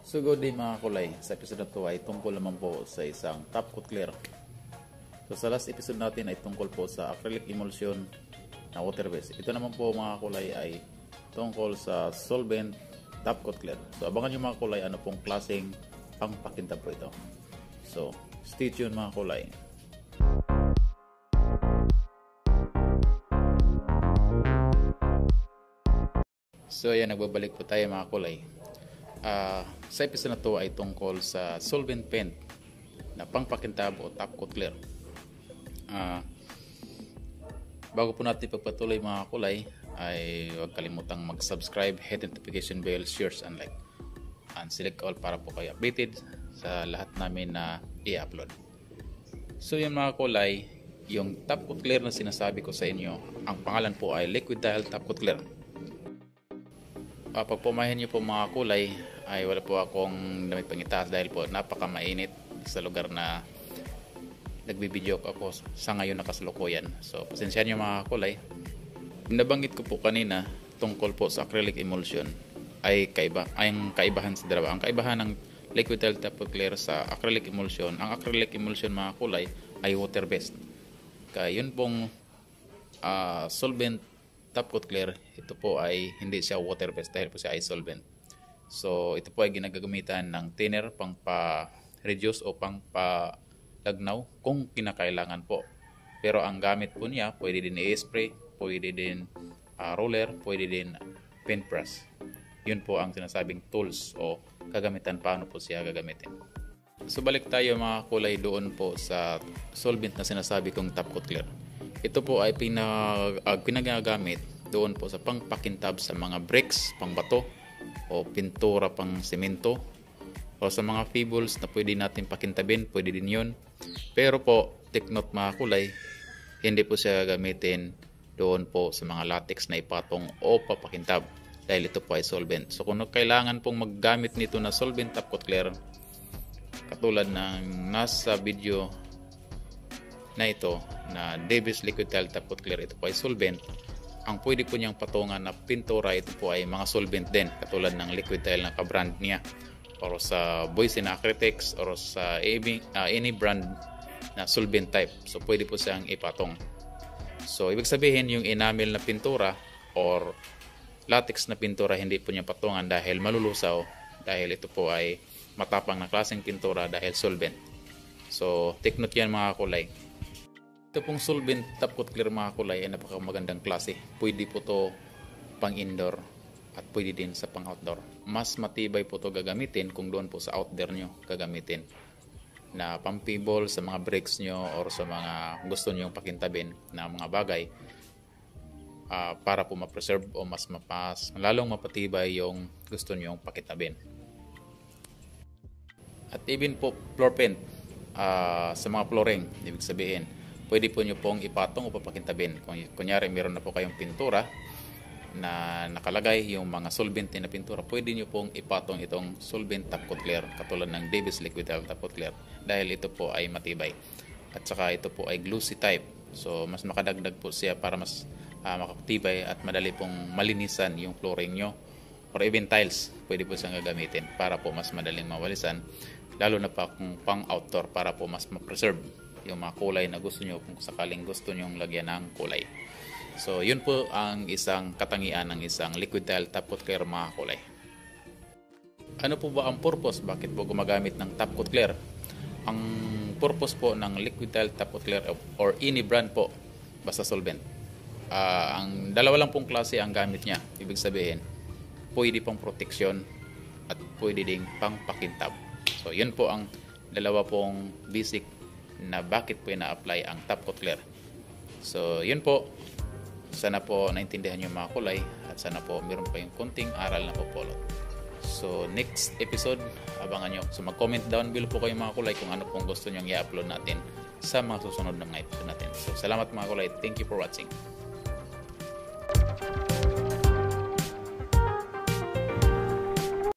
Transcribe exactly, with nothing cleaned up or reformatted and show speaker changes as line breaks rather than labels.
So good day mga kulay, sa episode na to ay tungkol naman po sa isang top coat clear. So sa last episode natin ay tungkol po sa acrylic emulsion na water based. Ito naman po mga kulay ay tungkol sa solvent top coat clear. So abangan nyo mga kulay ano pong klaseng pangpakintab po ito. So stay tuned mga kulay. So ayan, nagbabalik po tayo mga kulay. Uh, sa episode na to ay tungkol sa solvent paint na pangpakintab o top coat clear. Uh, bago po natin pagpatuloy mga kulay ay huwag kalimutang mag-subscribe, hit notification bell, shares and like, and select all para po kayo updated sa lahat namin na i-upload. So yun mga kulay, yung top coat clear na sinasabi ko sa inyo, ang pangalan po ay liquid tile top coat clear. Uh, pag pumahin nyo po mga kulay ay wala po akong damit pangitaas dahil po napaka mainit sa lugar na nagbibideo ako sa ngayon na kasalukuyan. So pasensya nyo mga kulay. Nabanggit ko po kanina tungkol po sa acrylic emulsion ay kaiba, ay ang kaibahan sa dalawa. Ang kaibahan ng liquid tile top coat clear sa acrylic emulsion, ang acrylic emulsion mga kulay ay water based. Kaya yun pong uh, solvent top coat clear, ito po ay hindi siya water based dahil po siya ay solvent. So ito po ay ginagamitan ng thinner pang pa-reduce o pang pa-lagnaw kung kinakailangan po. Pero ang gamit po niya, pwede din i-spray, pwede din uh, roller, pwede din paintbrush. Yun po ang sinasabing tools o kagamitan paano po siya gagamitin. So balik tayo mga kulay doon po sa solvent na sinasabi kong top coat clear. Ito po ay pinag, uh, pinagagamit doon po sa pangpakintab sa mga bricks, pangbato, o pintura pang semento, o sa mga fables na pwede natin pakintabin, pwede din yun. Pero po, take note mga kulay, hindi po siya gamitin doon po sa mga latex na ipatong o papakintab dahil ito po ay solvent. So kung kailangan pong maggamit nito na solvent top coat clear, katulad ng nasa video na ito na Davis Liquid Tile Top Coat Clear, ito po ay solvent. Ang pwede po niyang patungan na pintura, ito po ay mga solvent din katulad ng liquid tile na ka-brand niya or sa Boys and Acrytex or sa any, uh, any brand na solvent type. So pwede po siyang ipatong. So ibig sabihin yung enamel na pintura or latex na pintura hindi po niya patungan dahil malulusaw, dahil ito po ay matapang na klaseng pintura dahil solvent. So take note yan mga kulay. Ito pong solvent top coat clear mga kulay ay napakamagandang klase. Pwede po to pang indoor at pwede din sa pang outdoor. Mas matibay po to gagamitin kung doon po sa outdoor nyo gagamitin. Na pang pebble sa mga bricks nyo or sa mga gusto nyo pakintabin na mga bagay uh, para po ma-preserve o mas mapas, lalong mapatibay yung gusto nyo pakitabin. At even po floor paint uh, sa mga flooring, ibig sabihin pwede po nyo pong ipatong o papakintabin. Kung kunyari meron na po kayong pintura na nakalagay yung mga solvent na pintura, pwede nyo pong ipatong itong solvent top coat clear katulad ng Davis Liquid Tile Top Coat Clear dahil ito po ay matibay. At saka ito po ay glossy type. So mas makadagdag po siya para mas uh, makatibay at madali pong malinisan yung flooring nyo or even tiles. Pwede po siyang gagamitin para po mas madaling mawalisan, lalo na pa kung pang outdoor para po mas ma-preserve yung mga kulay na gusto nyo kung sakaling gusto nyong lagyan ng kulay. So yun po ang isang katangian ng isang liquid tile top coat clear mga kulay. Ano po ba ang purpose? Bakit po gumagamit ng top coat clear? Ang purpose po ng liquid tile top coat clear or any brand po basta solvent, uh, ang dalawa lang pong klase ang gamit niya. Ibig sabihin pwede pang protection at pwede ding pang pakintab. So yun po ang dalawa pong basic na bakit po ina-apply ang top coat clear. So yun po, sana po naintindihan yung mga kulay at sana po meron pa yung konting aral na popolot. So next episode, abangan nyo. So mag-comment down below po kayo mga kulay kung ano pong gusto nyong i-upload natin sa mga susunod na mga episode natin. So salamat mga kulay, thank you for watching.